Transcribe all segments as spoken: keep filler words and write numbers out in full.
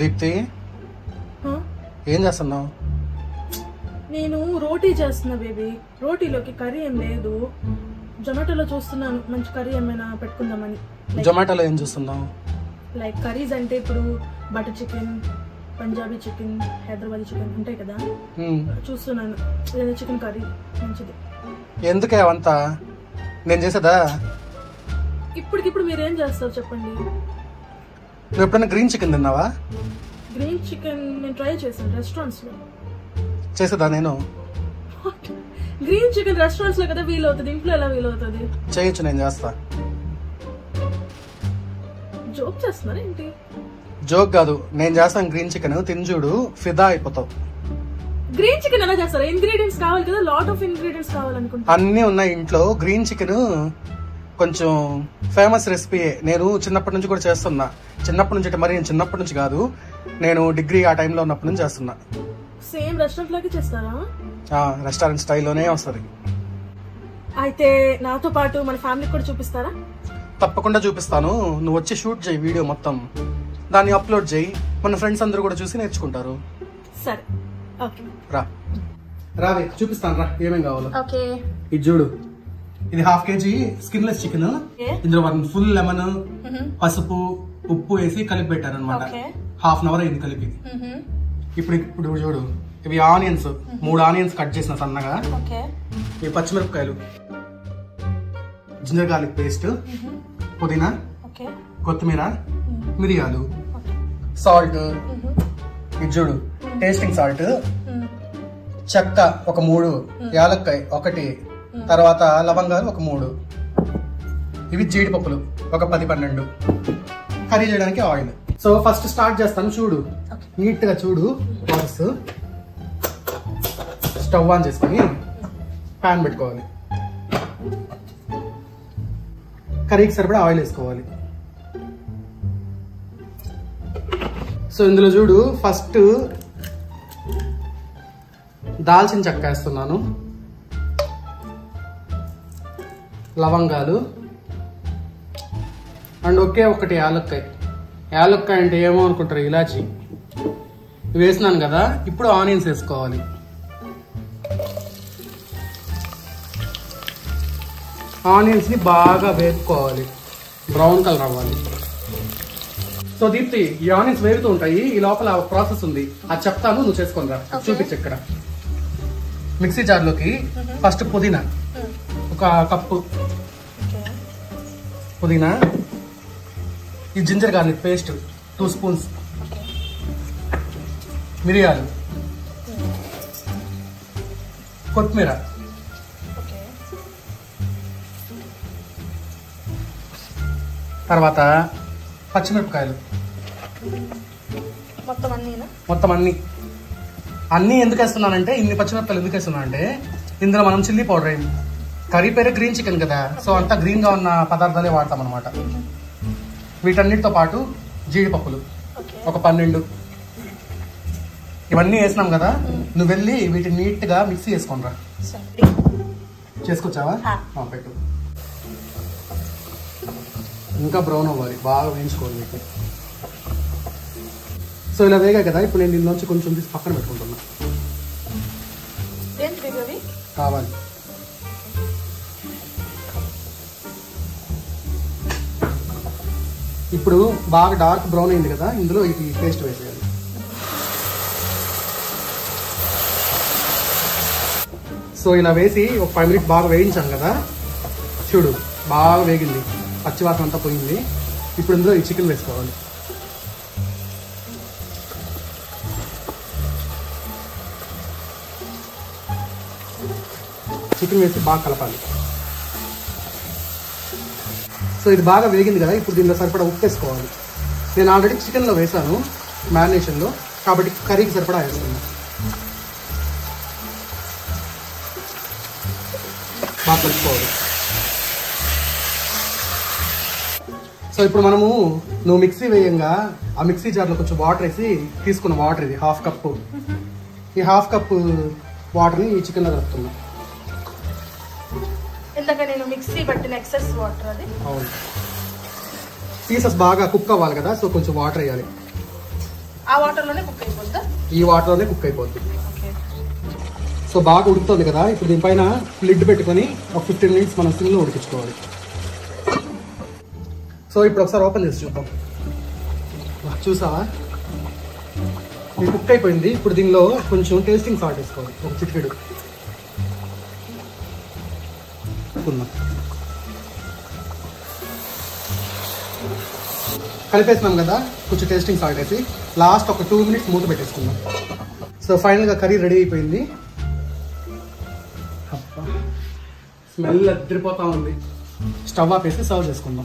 దీప్తి ఏం చేస్తున్నావు? నేను రోటీ చేస్తున్నా బేబీ. రోటీలోకి కర్రీ ఏం లేదు. జొమాటోలో చూస్తున్నాను మంచి కర్రీ ఏమైనా పెట్టుకుందామని. జొమాటోలో ఏం చూస్తున్నావు? లైక్ కర్రీస్ అంటే ఇప్పుడు butter chicken, Punjabi chicken, Hyderabadi chicken ఉంటాయి కదా, చూస్తున్నాను. లేదా చికెన్ కర్రీ మంచిది. ఎందుకే అవంతా? నేను చేసేదా? ఇప్పటికిప్పుడు మీరు ఏం చేస్తారు చెప్పండి. నువ్వు ఎప్పుడైనా గ్రీన్ చికెన్ తిన్నావా? గ్రీన్ చికెన్ నేను ట్రై చేశాను రెస్టారెంట్స్లో. చేసేదా నేను? గ్రీన్ చికెన్ రెస్టారెంట్స్ లో కదా వీల్ అవుతుంది, ఇంట్లో ఎలా వీల్ అవుతుంది? చేయొచ్చు, నేను చేస్తా. జోక్ చేస్తున్నారు ఏంటి? జోక్ కాదు, నేను చేస్తాను గ్రీన్ చికెన్. తిని చూడు, ఫిదా అయిపోతావు. గ్రీన్ చికెన్ ఎలా చేస్తారు? ఇంగ్రీడియంట్స్ కావాలి కదా, లాట్ ఆఫ్ ఇంగ్రీడియంట్స్ కావాలనుకుంటా. అన్నీ ఉన్నాయి ఇంట్లో. గ్రీన్ చికెన్ కొంచెం ఫేమస్ రెసిపీ. నేను చిన్నప్పటి నుంచి కూడా చేస్తున్నా. చిన్నప్పటి నుంచి అంటే మరి నేను చిన్నప్పటి నుంచి కాదు, నేను డిగ్రీ ఆ టైంలో ఉన్నప్పటి నుంచి చేస్తున్నా. సేమ్ రెస్టారెంట్ లాగే చేస్తారా? రెస్టారెంట్ స్టైల్లోనే వస్తుంది. అయితే నాతో పాటు మన ఫ్యామిలీకి కూడా చూపిస్తారా? తప్పకుండా చూపిస్తాను. నువ్వు వచ్చి షూట్ చేయి వీడియో మొత్తం, దాన్ని అప్లోడ్ చేయి. మన ఫ్రెండ్స్ అందరూ కూడా చూసి నేర్చుకుంటారు. సరే, ఓకే. రా రావే, చూపిస్తాను రా ఏమేం కావాలో. ఓకే, ఇది చూడు. ఇది హాఫ్ కేజీ స్కిన్లెస్ చికెన్. ఇందులో మనం ఫుల్ లెమన్, పసుపు, ఉప్పు వేసి కలిపి పెట్టాను అనమాట. హాఫ్ అన్ అవర్ అయింది కలిపి. ఇప్పుడు ఇప్పుడు చూడు, ఇవి ఆనియన్స్, మూడు ఆనియన్స్ కట్ చేసిన సన్నగా. ఇవి పచ్చిమిరపకాయలు, జింజర్ గార్లిక్ పేస్ట్, పుదీనా, కొత్తిమీర, మిరియాలు, సాల్ట్. ఇది చూడు టేస్టింగ్ సాల్ట్, చెక్క ఒక మూడు, యాలక్కాయ ఒకటి, తర్వాత లవంగాలు ఒక మూడు, ఇవి జీడిపప్పులు ఒక పది పన్నెండు. కర్రీ చేయడానికి ఆయిల్. సో ఫస్ట్ స్టార్ట్ చేస్తాను. చూడు నీట్ గా చూడు ప్రాసెస్. స్టవ్ ఆన్ చేసుకొని ప్యాన్ పెట్టుకోవాలి. కర్రీకి సరిపడా ఆయిల్ వేసుకోవాలి. సో ఇందులో చూడు, ఫస్ట్ దాల్చిన చెక్క వేస్తున్నాను, లవంగాలు, అండ్ ఒకే ఒకటి యాలక్కాయ. యాలక్కాయ అంటే ఏమో అనుకుంటారు, ఇలాచి. వేసినాను కదా. ఇప్పుడు ఆనియన్స్ వేసుకోవాలి. ఆనియన్స్ ని బాగా వేపుకోవాలి, బ్రౌన్ కలర్ అవ్వాలి. సో దీప్తి, ఈ ఆనియన్స్ వేగుతూ ఉంటాయి, ఈ లోపల ప్రాసెస్ ఉంది, అది చెప్తాను, నువ్వు చేసుకొని రా. చూపించు. ఇక్కడ మిక్సీ జార్లోకి ఫస్ట్ పుదీనా ఒక కప్పు, పుదీనా. ఈ ginger garlic paste two spoons, మిరియాలు, కొత్తిమీర, తర్వాత పచ్చిమిరపకాయలు. మొత్తం అన్ని అన్ని ఎందుకు వేస్తున్నానంటే, ఇన్ని పచ్చిమిరపకాయలు ఎందుకు వేస్తున్నానంటే, ఇందులో మనం చిల్లీ పౌడర్ అయింది. కర్రీ పేరే గ్రీన్ చికెన్ కదా, సో అంతా గ్రీన్ గా ఉన్న పదార్థాలే వాడతాం అనమాట. వీటన్నిటితో పాటు జీడిపప్పులు ఒక పన్నెండు. ఇవన్నీ వేసినాం కదా. నువ్వు వెళ్ళి వీటిని నీట్ గా మిక్సీ వేసుకోనరా. చేసుకొచ్చావా? పెట్టు. ఇంకా బ్రౌన్ అవ్వాలి, బాగా వేయించుకోవాలి వీటిని. సో ఇలా వేగా కదా, ఇప్పుడు నేను దీనిలోంచి కొంచెం తీసి పక్కన పెట్టుకుంటున్నా. కావాలి. ఇప్పుడు బాగా డార్క్ బ్రౌన్ అయింది కదా, ఇందులో ఇది పేస్ట్ వేసేయాలి. సో ఇలా వేసి ఒక ఫైవ్ మినిట్స్ బాగా వేయించాం కదా. చూడు బాగా వేగింది, పచ్చివాసన అంతా పోయింది. ఇప్పుడు ఇందులో ఈ చికెన్ వేసుకోవాలి. చికెన్ వేసి బాగా కలపాలి. సో ఇది బాగా వేగింది కదా, ఇప్పుడు దీనిలో సరిపడా ఉప్పు వేసుకోవాలి. నేను ఆల్రెడీ చికెన్లో వేసాను మ్యారినేషన్లో, కాబట్టి కర్రీకి సరిపడా వేస్తాను. బాగా కలుపుకోవాలి. సో ఇప్పుడు మనము నువ్వు మిక్సీ వేయంగా ఆ మిక్సీ జార్లో కొంచెం వాటర్ వేసి తీసుకున్న వాటర్, ఇది హాఫ్ కప్పు. ఈ హాఫ్ కప్పు వాటర్ని ఈ చికెన్లో కలుపుతున్నా. ఇందాక నేను మిక్సీ పట్టిన ఎక్సెస్ వాటర్ అది. అవును, పీసెస్ బాగా కుక్ అవ్వాలి కదా, సో కొంచెం వాటర్ వేయాలి. ఆ వాటర్లోనే కుక్ అయిపోద్దా? ఈ వాటర్లోనే కుక్ అయిపోద్ది. ఓకే. సో బాగా ఉడుకుతుంది కదా, ఇప్పుడు దీనిపైన లిడ్ పెట్టుకొని ఒక ఫిఫ్టీన్ మినిట్స్ మనం సిమ్లో ఉడికించుకోవాలి. సో ఇప్పుడు ఒకసారి ఓపెన్ చేసి చూద్దాం. చూసావా, ఇది కుక్ అయిపోయింది. ఇప్పుడు దీనిలో కొంచెం టేస్టింగ్ సాల్ట్ వేసుకోవాలి, ఒక చిటికెడు కలిపేసినాం కదా, కొంచెం టేస్టింగ్ సాల్ట్ వేసి లాస్ట్ ఒక టూ మినిట్స్ మూత పెట్టేసుకుందాం. సో ఫైనల్గా కర్రీ రెడీ అయిపోయింది. స్మెల్ అద్దరిపోతా ఉంది. స్టవ్ ఆపేసి సర్వ్ చేసుకుందాం.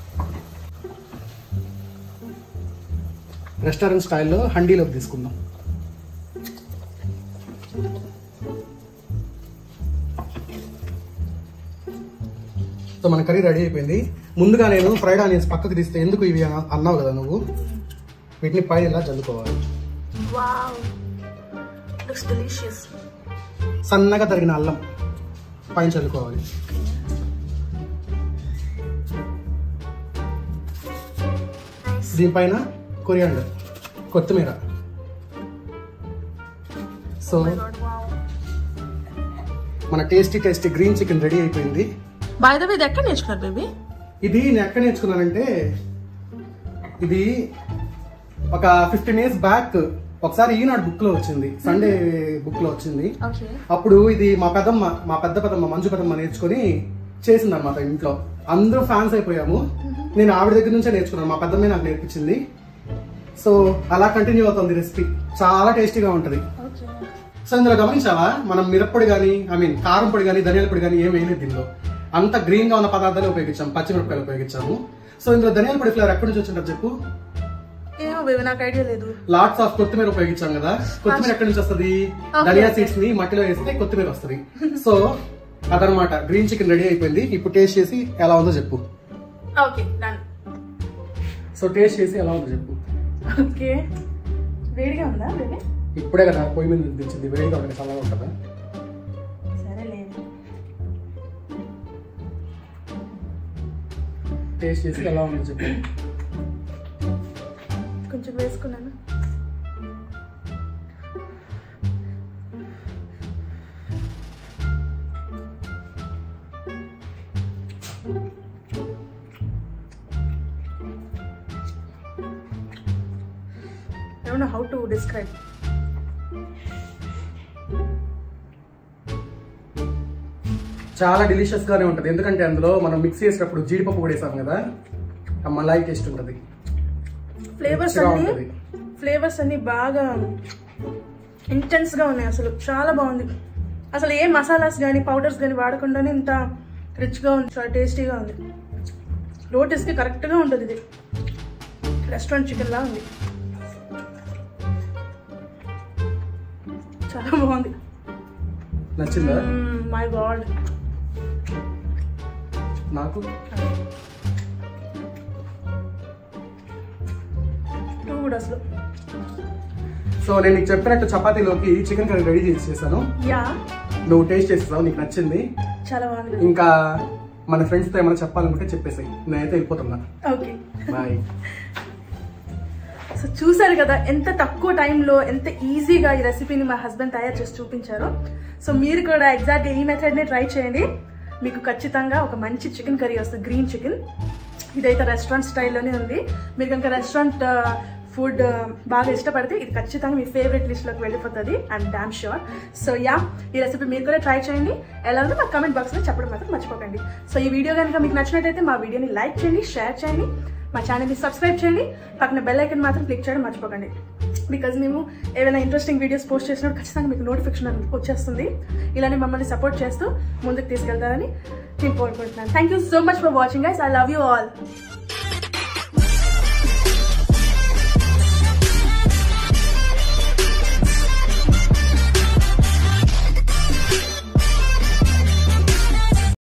రెస్టారెంట్ స్టైల్లో హండీలోకి తీసుకుందాం. సో మన కర్రీ రెడీ అయిపోయింది. ముందుగా నేను ఫ్రైడ్ ఆనియన్స్ పక్కకు తీస్తే ఎందుకు ఇవి అన్నావు కదా నువ్వు, వీటిని పైన ఇలా జల్లుకోవాలి. సన్నగా తరిగిన అల్లం పైన చల్లుకోవాలి. దీనిపైన కొరియాండర్, కొత్తిమీర. సో మన tasty tasty green chicken ready అయిపోయింది. బై ద వే ఇది ఎక్కడ నేర్చుకున్నారు బేబీ? ఇది నేను ఎక్కడ నేర్చుకున్నానంటే, ఇది ఒక ఫిఫ్టీన్ ఇయర్స్ బ్యాక్ ఒకసారి ఈనాడు బుక్ లో వచ్చింది, సండే బుక్ లో వచ్చింది. అప్పుడు ఇది మా పెద్దమ్మ, మా పెద్ద పెద్దమ్మ మంజు పెద్దమ్మ నేర్చుకుని చేసింది అనమాట ఇంట్లో. అందరూ ఫ్యాన్స్ అయిపోయాము. నేను ఆవిడ దగ్గర నుంచే నేర్చుకున్నాను, మా పెద్దమ్మే నాకు నేర్పించింది. సో అలా కంటిన్యూ అవుతుంది రెసిపీ. చాలా టేస్టీగా ఉంటుంది. సో ఇందులో గమనించావా, మనం మిరప్పొడి కానీ, ఐ మీన్ కారం పొడి కానీ, ధనియాల పొడి కానీ ఏం వేయలేదు దీనిలో. అంత గ్రీన్ గా ఉన్న పదార్థాలు ఉపయోగించాము, పచ్చిమిరపకాయలు ఉపయోగించాము. సో ఇందులో ధనియాల పొడి ఫ్లేవర్ ఎక్కడి నుంచి వచ్చింటారు చెప్పు? నాకు ఐడియా లేదు. లాట్స్ ఆఫ్ కొత్తిమీర ఉపయోగించాం కదా, కొత్తిమీర ఎక్కడి నుంచి వస్తుంది? ధనియా సీడ్స్ ని మట్టిలో వేస్తే కొత్తిమీర వస్తుంది. సో అదనమాట, గ్రీన్ చికెన్ రెడీ అయిపోయింది. ఇప్పుడు టేస్ట్ చేసి ఎలా ఉందో చెప్పు. Okay done. సో టేస్ట్ చేసి ఎలా ఉందో చెప్పు. ఓకే, వేడిగా ఉందా బేబీ? ఇప్పుడే కదా పొయ్యి మీద దించింది, వేడిగా ఉంటుంది, చల్లగా ఉంటుందా? సరేలే, టేస్ట్ చేసి ఎలా ఉందో చెప్పు. కొంచెం వేసుకున్నాను. I don't know how to describe. చాలా డిలీషియస్ గానే ఉంటది, ఎందుకంటే అందులో మనం మిక్స్ చేసేటప్పుడు జీడిపప్పు కూడా వేసాం కదా, మలాయి టేస్ట్ ఉంటుంది. ఫ్లేవర్స్ అన్ని ఫ్లేవర్స్ అన్ని బాగా ఇంటెన్స్ గా ఉన్నాయి. అసలు చాలా బాగుంది. అసలు ఏ మసాలాస్ కానీ పౌడర్స్ కానీ వాడకుండానే ఇంత రిచ్ గా ఉంది, చాలా టేస్టీగా ఉంది. లోటస్ కి కరెక్ట్ గా ఉంటుంది. ఇది రెస్టారెంట్ చికెన్ లా ఉంది, చాలా బాగుంది. నచ్చిందా? మై గాడ్, నాకు టూ గుడ్ అసలు. సో నేను నీకు చెప్పినట్టు చపాతీలోకి చికెన్ కర్రీ రెడీ చేసి చేశాను. యా, నువ్వు టేస్ట్ చేస్తావు, నీకు నచ్చింది. చాలా బాగుంది. ఇంకా మన ఫ్రెండ్స్ తో ఏమైనా చెప్పాలనుకుంటే చెప్పేసాయి, నేనైతే వెళ్ళిపోతున్నా. Okay bye. సో చూసారు కదా ఎంత తక్కువ టైంలో ఎంత ఈజీగా ఈ రెసిపీని మా హస్బెండ్ తయారు చేసి చూపించారు. సో మీరు కూడా ఎగ్జాక్ట్గా ఈ మెథడ్ని ట్రై చేయండి, మీకు ఖచ్చితంగా ఒక మంచి చికెన్ కర్రీ వస్తుంది, గ్రీన్ చికెన్. ఇదైతే రెస్టారెంట్ స్టైల్లోనే ఉంది. మీరు కనుక రెస్టారెంట్ ఫుడ్ బాగా ఇష్టపడితే ఇది ఖచ్చితంగా మీ ఫేవరెట్ లిస్ట్లోకి వెళ్ళిపోతుంది, I'm damn sure. So yeah, ఈ రెసిపీ మీరు కూడా ట్రై చేయండి. ఎలా ఉందో మాకు కామెంట్ బాక్స్లో చెప్పడం మాత్రం మర్చిపోకండి. సో ఈ వీడియో కనుక మీకు నచ్చినట్టయితే మా వీడియోని లైక్ చేయండి, షేర్ చేయండి, మా ఛానల్ని సబ్స్క్రైబ్ చేయండి, పక్కన బెల్ ఐకన్ మాత్రం క్లిక్ చేయడం మర్చిపోకండి. బికాజ్ మేము ఏమైనా ఇంట్రెస్టింగ్ వీడియోస్ పోస్ట్ చేసినప్పుడు ఖచ్చితంగా మీకు నోటిఫికేషన్ వచ్చేస్తుంది. ఇలానే మమ్మల్ని సపోర్ట్ చేస్తూ ముందుకు తీసుకెళ్తారని నేను కోరుకుంటున్నాను. Thank you so much for watching guys. I love you all.